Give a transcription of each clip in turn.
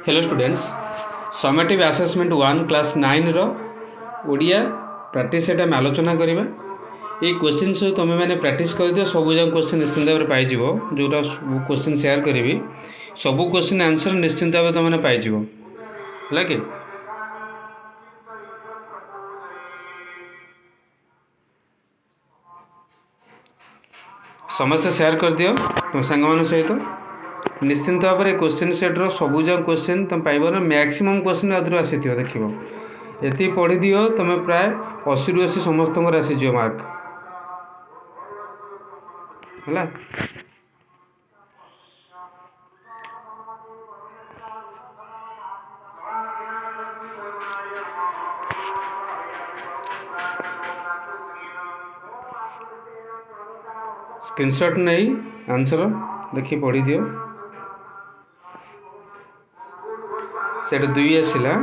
Hello students summative assessment 1 class 9 रो Odia practice एटा में आलोचना करिबा। ये क्वेश्चन सब तुम मैंने प्रैक्टिस कर दियो सब जन क्वेश्चन निश्चिंत भाव पाई जिवो जोटा क्वेश्चन शेयर करी सब क्वेश्चन आंसर निश्चिंत भाव तुम पाई जिवो हला कि समस्त शेयर कर दियो तुम सांग मान सहित निश्चिंत भाव में क्वेश्चन सेट्र सबूज क्वेश्चन तुम पाइब ना मैक्सिमम क्वेश्चन आदि आसी देख ये पढ़ी दियो तुम प्राय 80 ରୁ 80 समस्त आसीज मार्क है। स्क्रीनशॉट नहीं आंसर देखी पढ़ी दियो सेट 2 आसला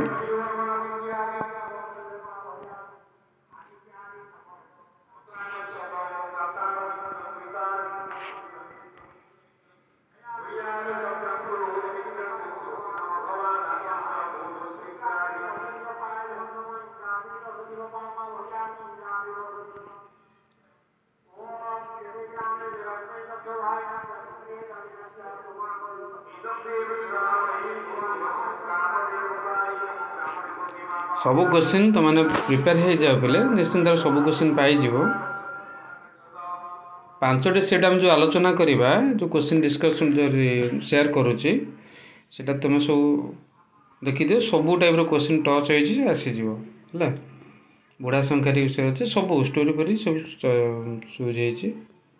सब क्वेश्चन तुम मैंने प्रिपेयर हो जाओ बोले निश्चिंत सब क्वेश्चन पाइज 5टी सेट आम जो आलोचना करवा जो क्वेश्चन डिस्कशन जो शेयर करुच्ची सेटा तुम सब देखिदियो सब टाइप क्वेश्चन टच हो आसीज है। बुढ़ा संख्या विषय अच्छे सब स्टोरी पर सब सुझे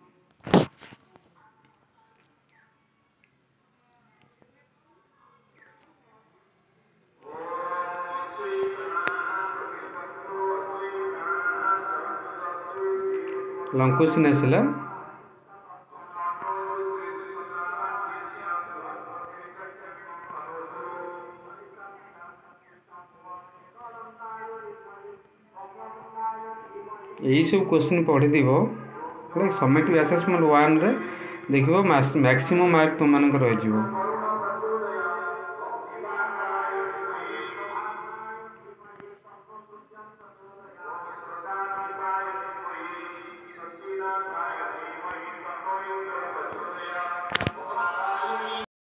लंग क्वेश्चन आसला यही सब क्वेश्चन पढ़ी समेटिव असेसमेंट 1 रे देखिबो मैक्सिमम मार्क तुम मानक रही